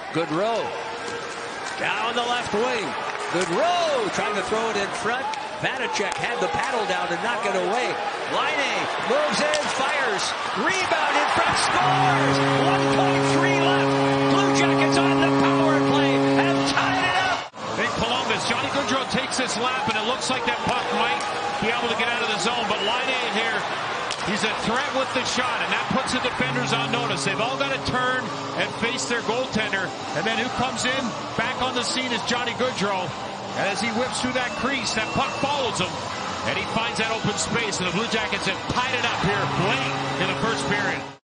Goodrow down the left wing. Goodrow trying to throw it in front. Vanacek had the paddle down and knock it away. Laine moves in, fires, rebound in front, scores! 1.3 left. Blue Jackets on the power play have tied it up. In Columbus, Johnny Goodrow takes this lap, and it looks like that puck might be able to get out of the zone. But Laine here, he's a threat with the shot, and that puts the defenders on notice. They've all got to turn and face their goaltender. And then who comes in back on the scene is Johnny Goodrow. And as he whips through that crease, that puck follows him. And he finds that open space, and the Blue Jackets have tied it up here late in the first period.